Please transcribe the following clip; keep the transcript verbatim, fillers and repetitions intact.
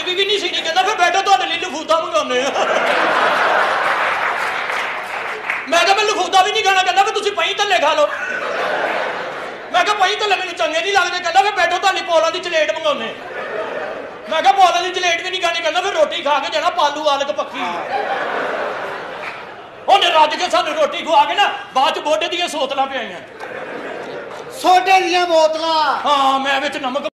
ਰਾਜਵੀ ਵੀ ਨਹੀਂ ਸੀ ਨਹੀਂ ਕਹਿੰਦਾ ਫਿਰ ਬੈਠੋ ਤੁਹਾਡੇ ਲਈ ਲਫੂਦਾ ਮੰਗਾਉਂਦੇ ਆ ਮੈਂ ਕਿਹਾ ਮੈਂ ਲਫੂਦਾ ਵੀ ਨਹੀਂ ਖਾਣਾ ਕਹਿੰਦਾ ਫਿਰ ਤੁਸੀਂ ਪਈ ਥੱਲੇ ਖਾ ਲਓ ਮੈਂ ਕਿਹਾ ਪਈ ਥੱਲੇ ਮੈਨੂੰ ਚੰਗੇ ਨਹੀਂ ਲੱਗਦੇ ਕਹਿੰਦਾ ਫਿਰ ਬੈਠੋ ਤੁਹਾਡੀ ਪੋਲਾਂ ਦੀ ਚਲੇਟ ਮੰਗਾਉਂਦੇ ਮੈਂ ਕਿਹਾ ਪੋਲਾਂ ਦੀ ਚਲੇਟ ਵੀ ਨਹੀਂ ਖਾਣੀ ਕਹਿੰਦਾ ਫਿਰ ਰੋਟੀ ਖਾ ਕੇ ਜਾਣਾ ਪਾਲੂ ਆਲਕ ਪੱਕੀ ਉਹਨੇ ਰੱਜ ਕੇ ਸਾਨੂੰ ਰੋਟੀ ਖਵਾ ਕੇ ਨਾ ਬਾਅਦ ਚ ਬੋਡੇ ਦੀਆਂ ਸੋਤਲਾਂ ਪਿਆਈਆਂ ਸੋਡੇ ਦੀਆਂ ਬੋਤਲਾਂ ਹਾਂ ਮੈਂ ਵਿੱਚ ਨਮਕ